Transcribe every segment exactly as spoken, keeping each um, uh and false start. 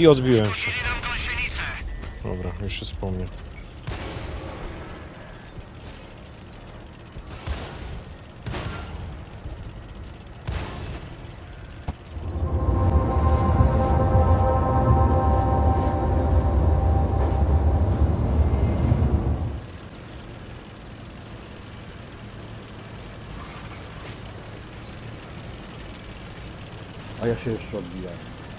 I odbiłem się. Dobra, już się wspomnę. A ja się jeszcze odbijam.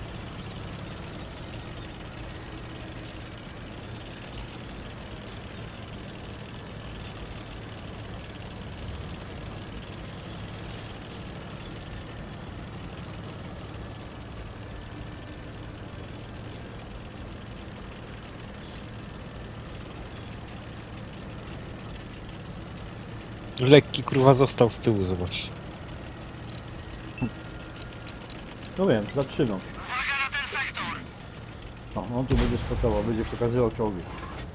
Lekki kurwa został z tyłu, zobacz. No wiem, zatrzymam. No, on tu będzie spotował, będzie pokazywał czołgi.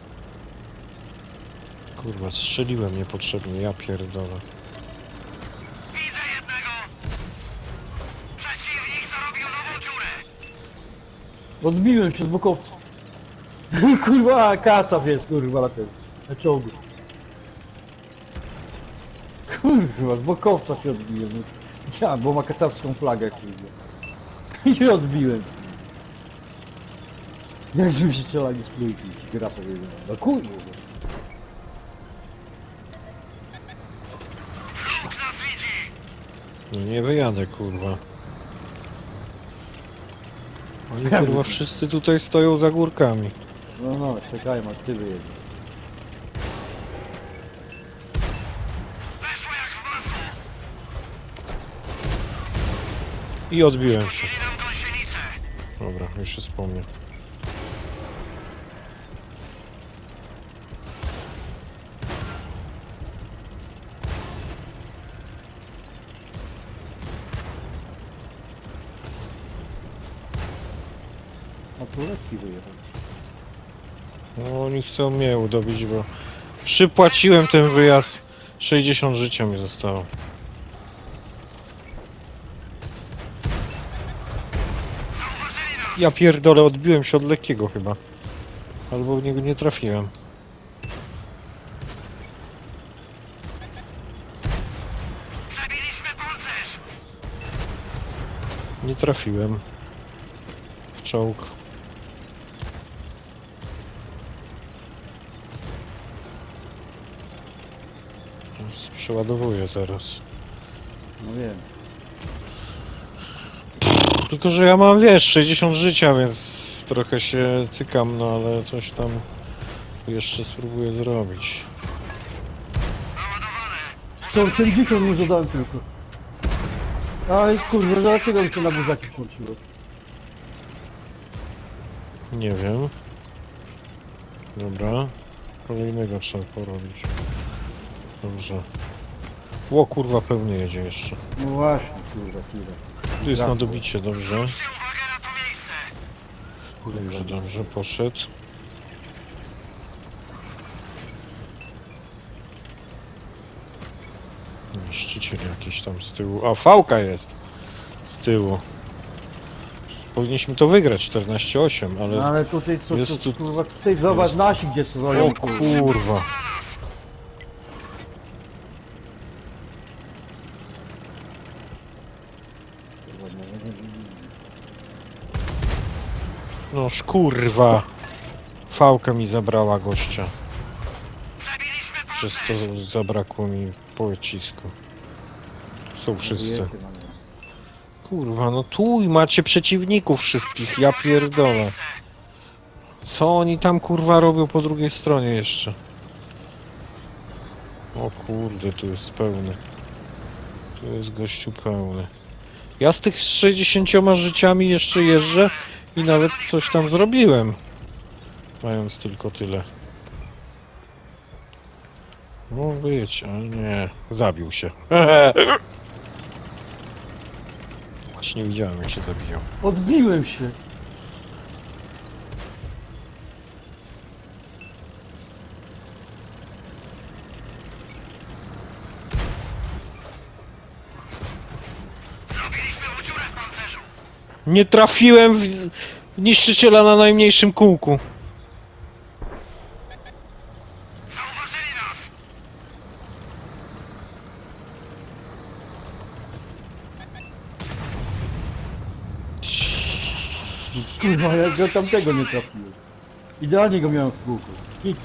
Kurwa, strzeliłem niepotrzebnie, ja pierdolę. Widzę jednego! Przeciwnik zarobił nową dziurę! Odbiłem się z bokowca. Kurwa, kacaw jest, kurwa, na tym, na czołgu. Kurwa, z bokowca się odbiłem. Ja, bo ma kacawską flagę, kurwa. I się odbiłem. Jakśmy się strzelali z plujki, gra powiedział. No kurwa. Wróg nas widzi! No nie wyjadę, kurwa. Oni kurwa wszyscy tutaj stoją za górkami. No no, czekajmy, aż ty wyjedziesz. Weszło jak w masło! I odbiłem się. Mieli nam gąsienicę! Dobra, już się wspomnę. A tu lekki wyjechał. No oni chcą mnie udobić, bo przypłaciłem ten wyjazd. sześćdziesiąt życia mi zostało. Zauważyli nas! Ja pierdolę, odbiłem się od lekkiego chyba. Albo w niego nie trafiłem. Przebiliśmy pancerz! Nie trafiłem. W czołg. Przeładowuję teraz. No wiem. Tylko, że ja mam, wiesz, sześćdziesiąt życia, więc trochę się cykam, no ale coś tam jeszcze spróbuję zrobić. Naładowane! sto osiemdziesiąt mu zadałem tylko. Aj kurwa, dlaczego mi się na burzaki włączyło? Nie wiem. Dobra. Kolejnego trzeba porobić. Dobrze. Ło kurwa, pełnie jedzie jeszcze. No właśnie, kurwa, kurwa. Tu jest na dobicie, dobrze. Zwróćcie uwagę na to miejsce! Dobrze, dobrze, poszedł. Niszczyciel jakiś tam z tyłu. A, fałka jest z tyłu. Powinniśmy to wygrać czternaście osiem, ale... No ale tutaj co, jest co tu- kurwa, tutaj zobacz jest- nasi gdzie stoją, O kurwa. kurwa. No szkurwa. Fałka mi zabrała gościa. Przebiliśmy Przez pancerz! to zabrakło mi pocisku. Są wszyscy. Kurwa, no tu i macie przeciwników wszystkich, ja pierdolę. Co oni tam kurwa robią po drugiej stronie jeszcze? O kurde, tu jest pełny. Tu jest gościu pełny. Ja z tych sześćdziesięcioma życiami jeszcze jeżdżę i nawet coś tam zrobiłem. Mając tylko tyle. No być, ale nie. Zabił się. Właśnie widziałem, jak się zabijał. Odbiłem się. Zrobiliśmy mu dziurę w pancerzu! Nie trafiłem w... Niszczyciela na najmniejszym kółku. Zauważyli nas! Kurwa, ja go tamtego nie trafiłem. Idealnie go miałem w kółku. X.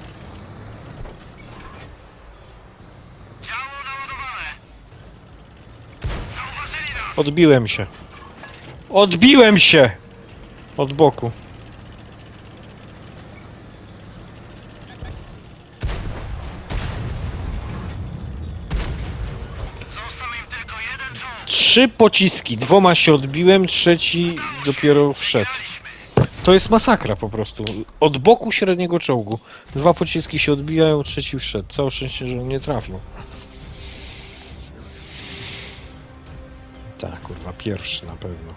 Działo naładowane! Zauważyli nas! Odbiłem się. Odbiłem się! Od boku. Został im tylko jeden czołg! Trzy pociski, dwoma się odbiłem, trzeci dopiero wszedł. To jest masakra po prostu. Od boku średniego czołgu. Dwa pociski się odbijają, trzeci wszedł. Całe szczęście, że on nie trafił. Tak, kurwa, pierwszy na pewno.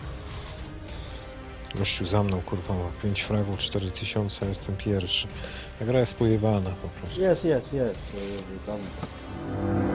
Gościu za mną, kurwa, ma pięć fragów, cztery tysiące, a jestem pierwszy. Ta gra jest pojebana po prostu. Jest, jest, jest. To jest tam.